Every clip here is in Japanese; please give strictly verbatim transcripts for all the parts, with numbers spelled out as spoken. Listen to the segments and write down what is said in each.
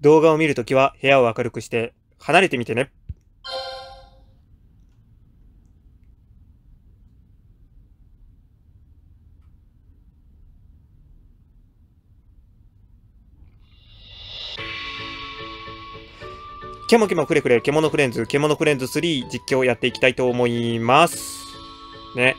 動画を見るときは部屋を明るくして離れてみてね。ケモケモクレクレ、獣フレンズ、獣フレンズスリー実況をやっていきたいと思います。ね。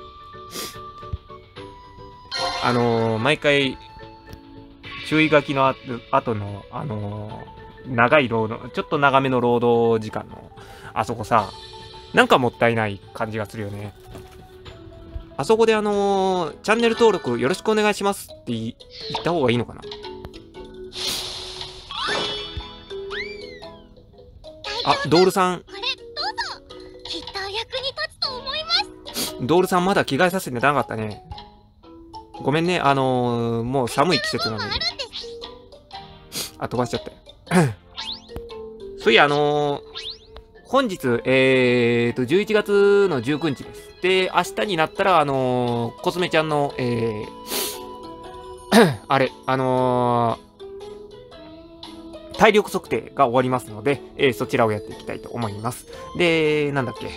あのー、毎回、注意書きのあ後の、あのー、長い労働、ちょっと長めの労働時間の、あそこさ、なんかもったいない感じがするよね。あそこであのー、チャンネル登録よろしくお願いしますって言った方がいいのかな。あ、ドールさん。 これ、どうぞ。きっと役に立つと思います。 ドールさんまだ着替えさせてなかったね。ごめんね、あのー、もう寒い季節なので。あ、飛ばしちゃったよ。そういや、あのー、本日、えーと、じゅういちがつのじゅうくにちです。で、明日になったら、あのー、コスメちゃんの、えー、あれ、あのー、体力測定が終わりますので、えー、そちらをやっていきたいと思います。で、なんだっけ。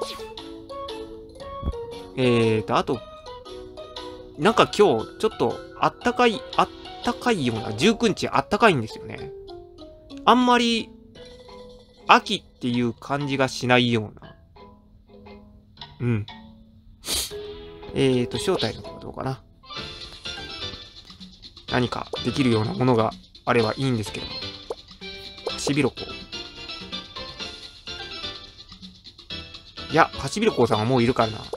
えーと、あと、なんか今日、ちょっと、あったかい、あったかいような、じゅうくにちあったかいんですよね。あんまり、秋っていう感じがしないような。うん。えーと、正体の方はどうかな。何かできるようなものがあればいいんですけども。ハシビロコウ。いや、ハシビロコウさんはもういるからな。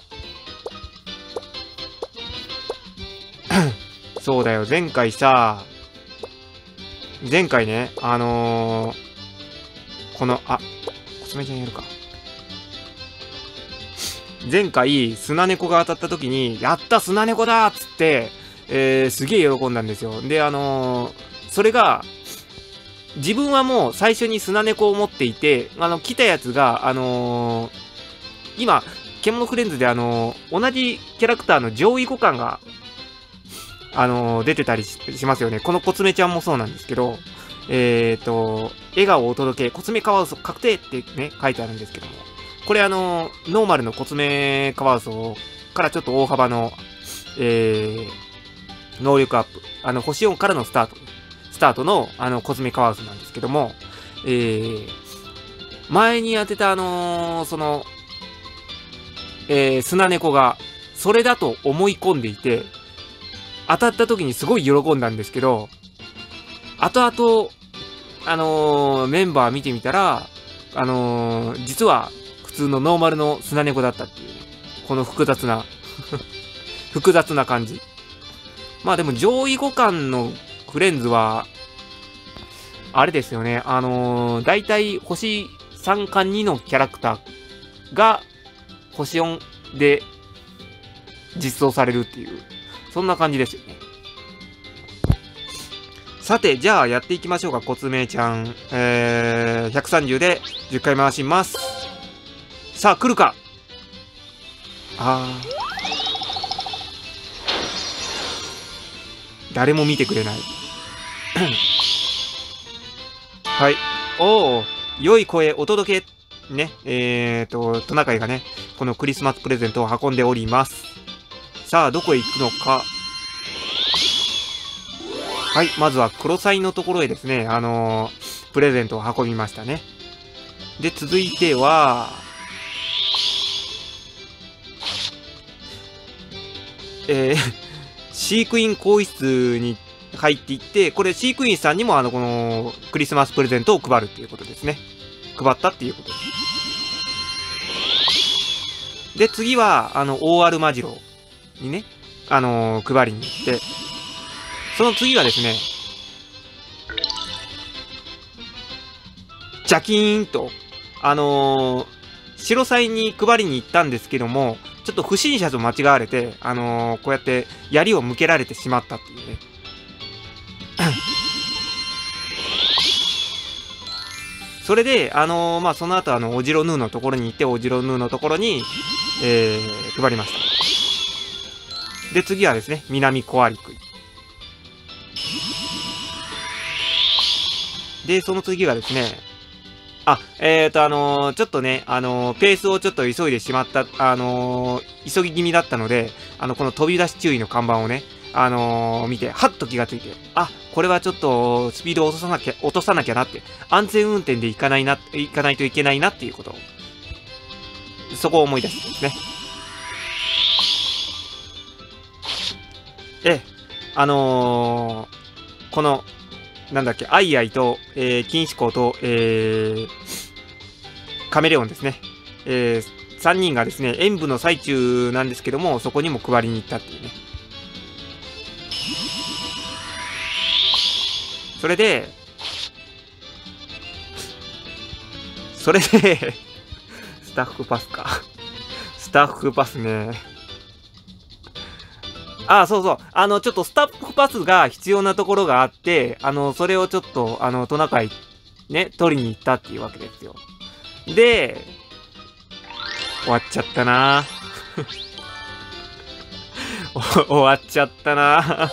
そうだよ、前回さ、前回ね、あのー、この、あ、コスメちゃんやるか。前回、砂猫が当たった時に、やった砂猫だっつって、えー、すげえ喜んだんですよ。で、あのー、それが、自分はもう最初に砂猫を持っていて、あの、来たやつが、あのー、今、獣フレンズであのー、同じキャラクターの上位互換が、あのー、出てたり し, しますよね。このコツメちゃんもそうなんですけど、えっ、ー、と、笑顔をお届け、コツメカワウソ確定ってね、書いてあるんですけども、これあのー、ノーマルのコツメカワウソからちょっと大幅の、えー、能力アップ。あの、星よんからのスタート。スタートの、あの、コツメカワウソなんですけども、えー、前に当てたあのー、その、えー、砂猫が、それだと思い込んでいて、当たった時にすごい喜んだんですけど、後々、あのー、メンバー見てみたら、あのー、実は普通のノーマルの砂猫だったっていう、ね、この複雑な、複雑な感じ。まあでも上位互換のフレンズは、あれですよね、あのー、だいたい星さんかにのキャラクターが星よんで実装されるっていう、そんな感じですよね。さて、じゃあやっていきましょうか、コツメちゃん。えー、ひゃくさんじゅうでじゅっかい回します。さあ、来るか。あー。誰も見てくれない。はい。おー、良い声お届け。ね、えーと、トナカイがね、このクリスマスプレゼントを運んでおります。さあ、どこへ行くのか。はい、まずはクロサイのところへですね、あのー、プレゼントを運びましたね。で、続いては、えー、飼育員更衣室に入っていって、これ飼育員さんにもあの、この、クリスマスプレゼントを配るっていうことですね。配ったっていうことです。で、次は、あの、オーアール マジロにね、あのー、配りに行って、その次がですね、ジャキーンと、あのー、白サイに配りに行ったんですけども、ちょっと不審者と間違われて、あのー、こうやって槍を向けられてしまったっていうね。それで、あのー、まあ、その後、あの、オジロヌーのところに行って、オジロヌーのところに、えー、配りました。で、次はですね、南コアリクイ。 で、その次がですね、あ、えーと、あのー、ちょっとね、あのー、ペースをちょっと急いでしまった、あのー、急ぎ気味だったので、あの、この飛び出し注意の看板をね、あのー、見て、はっと気がついて、あ、これはちょっと、スピードを落とさなきゃ、落とさなきゃなって、安全運転で行かないな、行かないといけないなっていうことを、そこを思い出したんですね。え、あのー、この、なんだっけ、アイアイと、えー、金志向と、えー、カメレオンですね。えー、さんにんがですね、演舞の最中なんですけども、そこにも配りに行ったっていうね。それで、それで、スタッフパスか。スタッフパスね。あ、そうそう。あの、ちょっとスタッフパスが必要なところがあって、あの、それをちょっと、あの、トナカイ、ね、取りに行ったっていうわけですよ。で、終わっちゃったな終わっちゃったな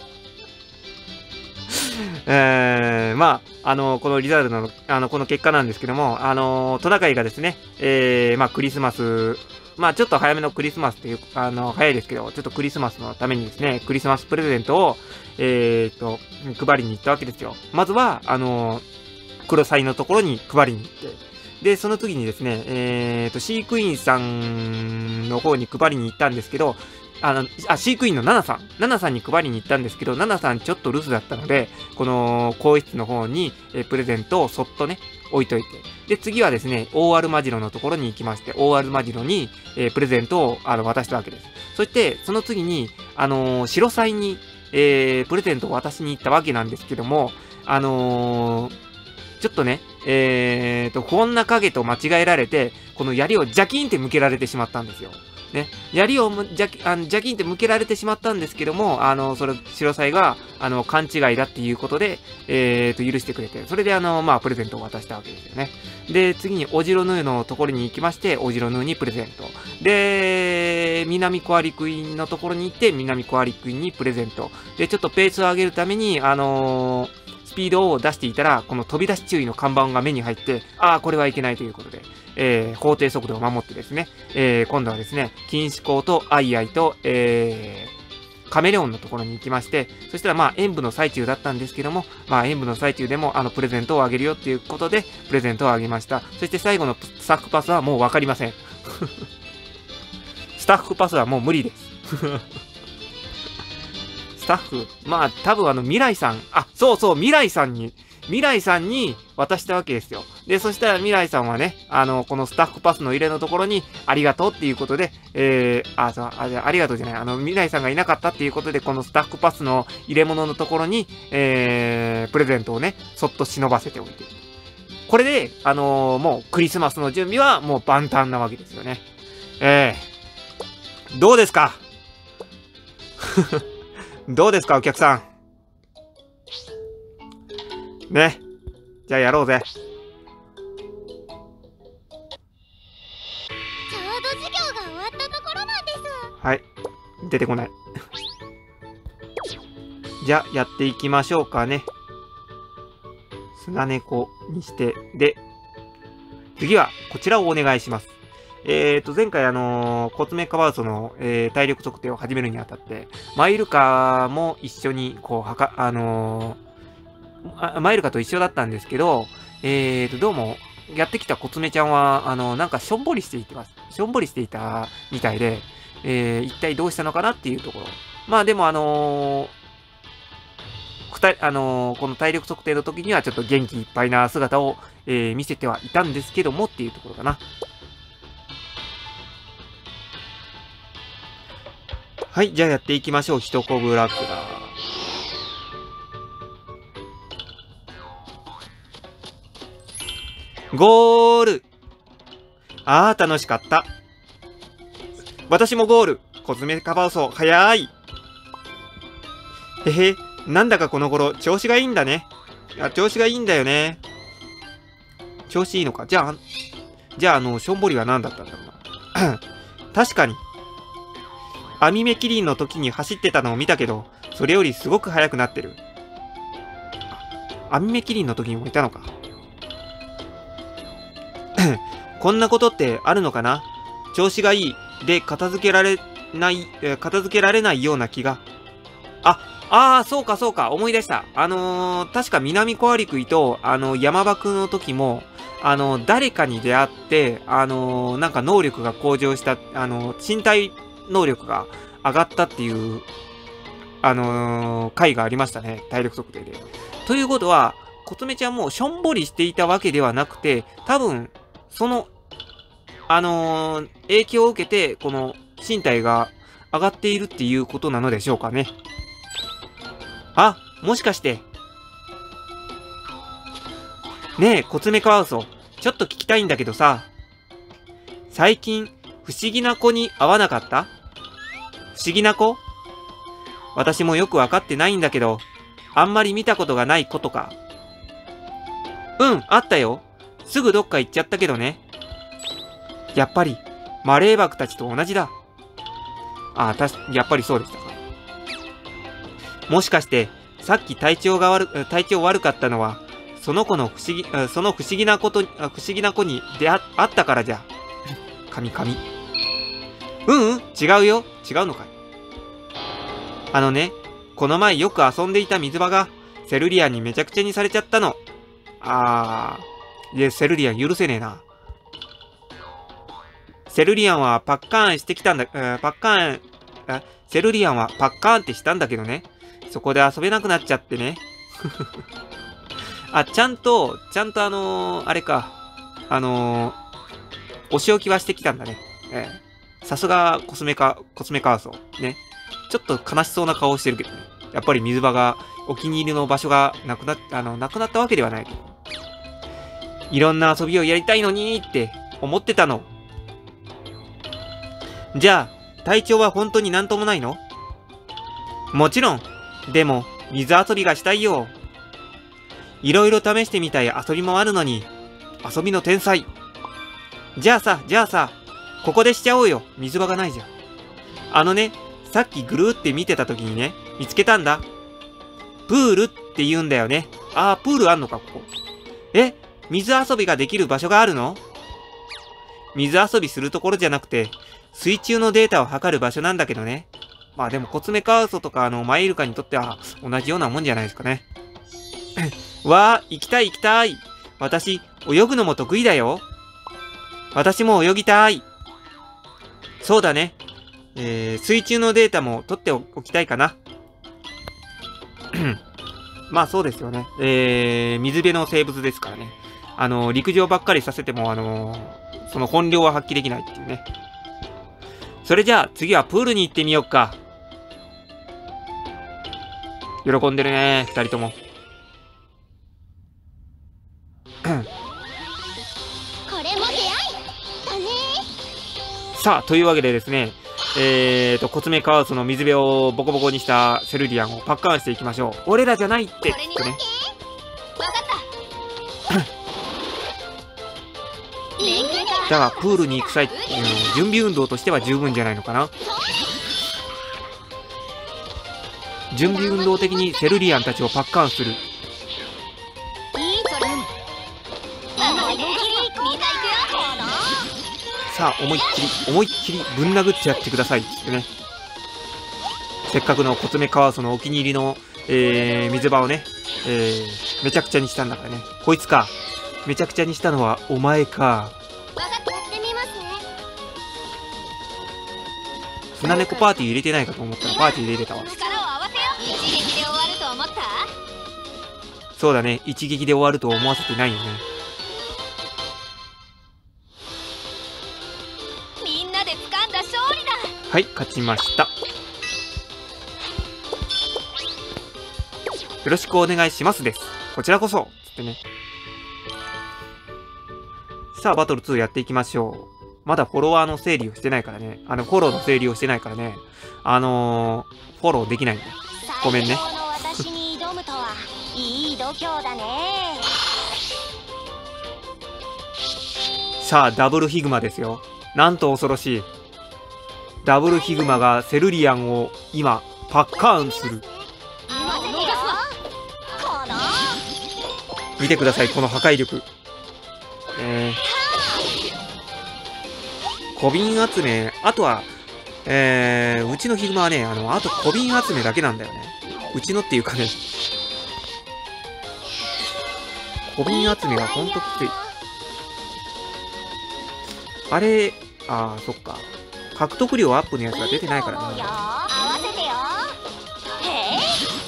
えー、まあ、あの、このリザルトの、あの、この結果なんですけども、あの、トナカイがですね、えー、まあ、クリスマス、まあ、ちょっと早めのクリスマスっていう、あの、早いですけど、ちょっとクリスマスのためにですね、クリスマスプレゼントを、えーと、配りに行ったわけですよ。まずは、あの、黒サイのところに配りに行って、で、その次にですね、えーと、飼育員さんの方に配りに行ったんですけど、あの、あ、飼育員のナナさん。ナナさんに配りに行ったんですけど、ナナさんちょっと留守だったので、この、更衣室の方に、えプレゼントをそっとね、置いといて。で、次はですね、オーアールマジロのところに行きまして、オーアールマジロに、えー、プレゼントを、あの、渡したわけです。そして、その次に、あのー、白サイに、えー、プレゼントを渡しに行ったわけなんですけども、あのー、ちょっとね、えーと、こんな影と間違えられて、この槍をジャキーンって向けられてしまったんですよ。ね。槍をジャキあのジャキーンって向けられてしまったんですけども、あの、それ、白サイが、あの、勘違いだっていうことで、えーと、許してくれて、それであの、まあ、プレゼントを渡したわけですよね。で、次に、オジロヌーのところに行きまして、オジロヌーにプレゼント。で、南コアリクイーンのところに行って、南コアリクイーンにプレゼント。で、ちょっとペースを上げるために、あのー、スピードを出していたら、この飛び出し注意の看板が目に入って、ああ、これはいけないということで、えー、法定速度を守ってですね、えー、今度はですね、金志向とアイアイと、えー、カメレオンのところに行きまして、そしたらまあ演舞の最中だったんですけども、まあ演舞の最中でもあのプレゼントをあげるよっていうことで、プレゼントをあげました。そして最後のスタッフパスはもうわかりません。スタッフパスはもう無理です。スタッフ、まあ多分あの未来さん、あ、そうそう、未来さんに、未来さんに渡したわけですよ。で、そしたら未来さんはね、あの、このスタッフパスの入れのところに、ありがとうっていうことで、えー、あ、そう、あ、じゃあ、ありがとうじゃない、あの、未来さんがいなかったっていうことで、このスタッフパスの入れ物のところに、えー、プレゼントをね、そっと忍ばせておいて。これで、あのー、もうクリスマスの準備はもう万端なわけですよね。えー、どうですかどうですか、お客さん。ね。じゃあやろうぜ。 ちょうど授業が終わったところなんです。 はい。出てこない。じゃあやっていきましょうかね。砂猫にして。で、次はこちらをお願いします。えーと、前回あのー、コツメカワウソの、えー、体力測定を始めるにあたって、マイルカも一緒に、こう、はか、あのー、マイルカと一緒だったんですけど、えーと、どうも、やってきたコツメちゃんは、あのー、なんかしょんぼりしていてます。しょんぼりしていたみたいで、えー、一体どうしたのかなっていうところ。まあでもあのー、二人、あのー、この体力測定の時にはちょっと元気いっぱいな姿を、えー、見せてはいたんですけどもっていうところかな。はい、じゃあやっていきましょう。ヒトコブラクダ。ゴール。あー、楽しかった。私もゴール。コツメカワウソ、早い。へへ、なんだかこの頃、調子がいいんだね。あ、調子がいいんだよね。調子いいのか。じゃあ、じゃあ、あの、しょんぼりは何だったんだろうな。確かに。網目キリンの時に走ってたのを見たけど、それよりすごく速くなってる。 網目キリンの時にもいたのか。こんなことってあるのかな。調子がいい。で、片付けられない、えー、片付けられないような気が。あ、ああ、そうかそうか、思い出した。あのー、確か南コアリクイと、あの、山場くんの時も、あの、誰かに出会って、あのー、なんか能力が向上した、あのー、身体能力が上がったっていう、あのー、回がありましたね。体力測定で。ということは、コツメちゃんもしょんぼりしていたわけではなくて、多分、その、あのー、影響を受けて、この身体が上がっているっていうことなのでしょうかね。あ、もしかして。ねえ、コツメカワウソ。ちょっと聞きたいんだけどさ。最近、不思議な子に会わなかった？不思議な子？私もよくわかってないんだけど、あんまり見たことがない子とか。うん、あったよ。すぐどっか行っちゃったけどね。やっぱり、マレーバクたちと同じだ。ああ、たし、やっぱりそうでしたか。もしかして、さっき体調が悪、体調悪かったのは、その子の不思議、その不思議なこと、不思議な子に出会ったからじゃ。神々。うんうん、違うよ。違うのかい。あのね、この前よく遊んでいた水場が、セルリアンにめちゃくちゃにされちゃったの。あー、いや、セルリアン許せねえな。セルリアンはパッカーンしてきたんだ、えー、パッカーン、あ、セルリアンはパッカーンってしたんだけどね。そこで遊べなくなっちゃってね。あ、ちゃんと、ちゃんとあのー、あれか。あのー、お仕置きはしてきたんだね。えー、さすがコスメカ、コスメカワウソ。ね。ちょっと悲しそうな顔をしてるけどね。やっぱり水場が、お気に入りの場所がなくなっ、あの、なくなったわけではないけど。いろんな遊びをやりたいのにーって思ってたの。じゃあ、体調は本当になんともないの？もちろん。でも、水遊びがしたいよ。いろいろ試してみたい遊びもあるのに、遊びの天才。じゃあさ、じゃあさ、ここでしちゃおうよ。水場がないじゃん。あのね、さっきぐるーって見てた時にね、見つけたんだ。プールって言うんだよね。あー、プールあんのか、ここ。え？水遊びができる場所があるの？水遊びするところじゃなくて、水中のデータを測る場所なんだけどね。まあでもコツメカワウソとかあのマイルカにとっては同じようなもんじゃないですかね。わー、行きたい行きたい。私、泳ぐのも得意だよ。私も泳ぎたい。そうだね。えー、水中のデータも取っておきたいかな。まあそうですよね。えー、水辺の生物ですからね。あの、陸上ばっかりさせても、あの、その本領は発揮できないっていうね。それじゃあ次はプールに行ってみよっか。喜んでるね、二人とも。 これも出会いだね。 さあ、というわけでですね、えーと、コツメカワウソの水辺をボコボコにしたセルリアンをパッカーンしていきましょう。俺らじゃないってってね。 わかった。 だが、プールに行く際、うん、準備運動としては十分じゃないのかな。準備運動的にセルリアンたちをパッカーンする。さあ、思いっきり、思いっきりぶん殴ってやってくださいってね。せっかくのコツメカワウソのお気に入りの、えー、水場をね、えー、めちゃくちゃにしたんだからね。こいつか。めちゃくちゃにしたのはお前か。船猫パーティー入れてないかと思ったらパーティーで入れたわ。そうだね。一撃で終わると思わせてないよね。 みんなで掴んだ勝利だ。 はい、勝ちました。よろしくお願いしますです。こちらこそ。つってね。さあ、バトルツーやっていきましょう。まだフォロワーの整理をしてないからね。あの、フォローの整理をしてないからね。あのー、フォローできないんだ。ごめんね。 私に挑むとはいい度胸だね。 さあ、ダブルヒグマですよ。なんと恐ろしい。ダブルヒグマがセルリアンを今、パッカーンする。 見てください、この破壊力。えー、小瓶集め、あとは、えー、うちのヒグマはね、あの、あと小瓶集めだけなんだよね。うちのっていうかね、小瓶集めがほんときつい。あれ、あー、そっか。獲得量アップのやつが出てないからな。 合わせてよ。へえ。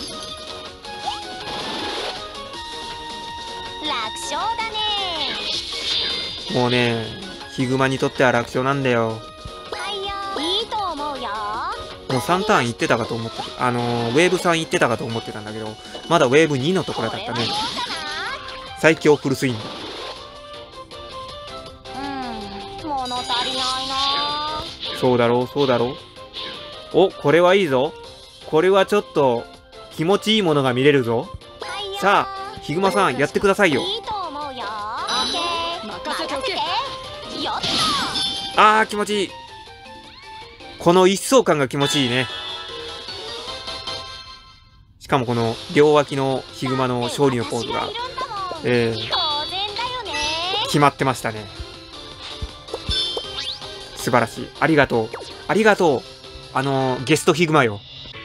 楽勝だね。 もうね、ヒグマにとっては楽勝なんだよ。 はいよ。いいと思うよ。 もうさんターンいってたかと思ってる。あのー、ウェーブさんいってたかと思ってたんだけど、まだウェーブにのところだったね。最強フルスイング。 うん、物足りないな。 そうだろう、そうだろう。お、これはいいぞ。これはちょっと、気持ちいいものが見れるぞ。さあ、ヒグマさん、やってくださいよ。 いいと思うよ。オッケー。任せておけ。よっと。 あー、気持ちいい。この一層感が気持ちいいね。しかもこの両脇のヒグマの勝利のポーズが、えー、 当然だよね。 決まってましたね。素晴らしい。ありがとう。ありがとう。あのー、ゲストヒグマよ。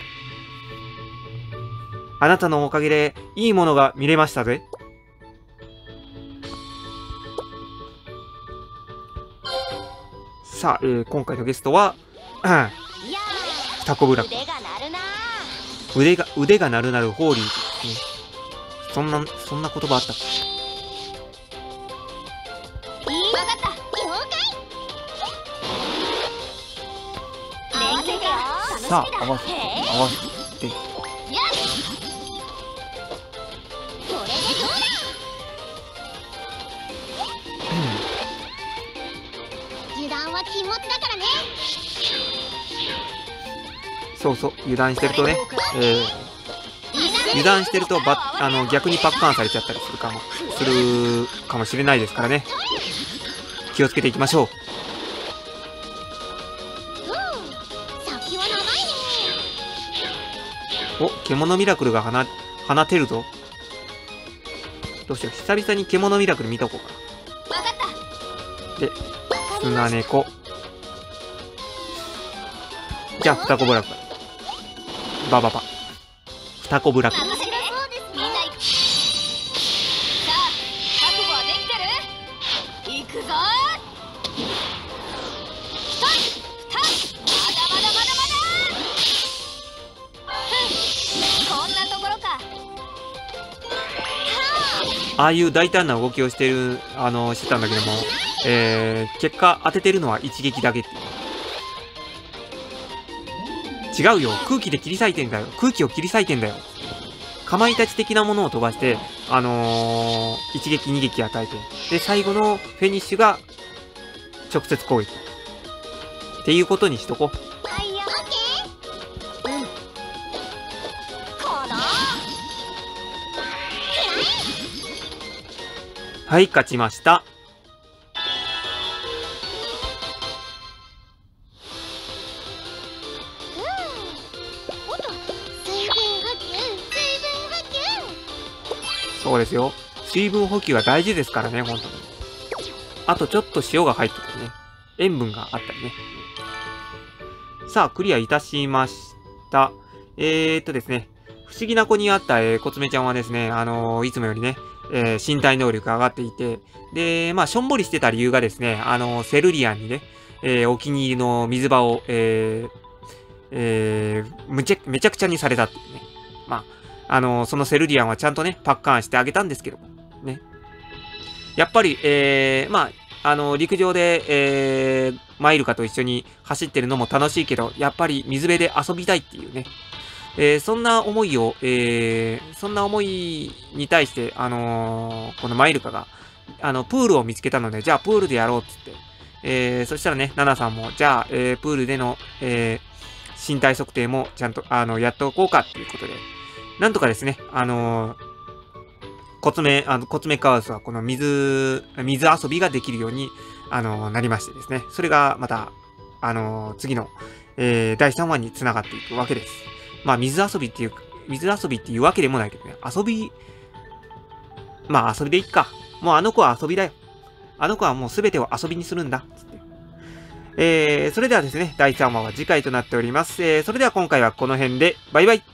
あなたのおかげでいいものが見れましたぜ。さあ、えー、今回のゲストは、うん、 いやフタコブラック。 腕が鳴るな。 腕が、腕が鳴るなるホーリーですね。そんな、そんな言葉あったっけ？ いい。わかった。了解。合わせてよ。 さあ、合わせて、合わせて。 これでどうだ。油断は禁物だからね。 そうそう、油断してるとね、えー、油断してるとばあの逆にパッカーンされちゃったりするかもするかもしれないですからね。気をつけていきましょう。 先は長いね。 お、獣ミラクルが放放てるぞ。どうしよう、久々に獣ミラクル見とこうかわかった。 な。で、砂猫。じゃあ、双子ブラック。バババ。双子ブラック。 面白そうですね。みんな行く。さあ、覚悟はできてる？行くぞー。一人、二人、まだまだまだまだ。ふん、こんなところか。 ああいう大胆な動きをしてる、あの、してたんだけども、えー、結果当ててるのは一撃だけっていう。違うよ。空気で切り裂いてんだよ。空気を切り裂いてんだよ。かまいたち的なものを飛ばして、あのー、一撃二撃与えて。で、最後のフェニッシュが、直接攻撃。っていうことにしとこう。 はいよ。オッケー。うん。この。 はい、勝ちました。そうですよ。水分補給は大事ですからね、本当に。あとちょっと塩が入ってたりね。塩分があったりね。さあ、クリアいたしました。えーっとですね。不思議な子にあった、えー、コツメちゃんはですね、あのー、いつもよりね、えー、身体能力が上がっていて、で、まあ、しょんぼりしてた理由がですね、あのー、セルリアンにね、えー、お気に入りの水場を、えー、えー、むちゃ、めちゃくちゃにされたっていうね。まあ、あのー、そのセルリアンはちゃんとね、パッカーンしてあげたんですけども、ね。やっぱり、えー、まあ、あのー、陸上で、えー、マイルカと一緒に走ってるのも楽しいけど、やっぱり水辺で遊びたいっていうね。えー、そんな思いを、えー、そんな思いに対して、あのー、このマイルカが、あの、プールを見つけたので、じゃあプールでやろうっつって、えー、そしたらね、ナナさんも、じゃあ、えー、プールでの、えー、身体測定もちゃんと、あの、やっておこうかっていうことで、なんとかですね、あのー、コツメ、あの、コツメカワウソはこの水、水遊びができるように、あのー、なりましてですね、それがまた、あのー、次の、えー、だいさんわに繋がっていくわけです。まあ、水遊びっていう、水遊びっていうわけでもないけどね、遊び、 まあ遊びでいっか。もうあの子は遊びだよ。あの子はもう全てを遊びにするんだ。つって。えー、それではですね、だいさんわは次回となっております。えー、それでは今回はこの辺で、バイバイ。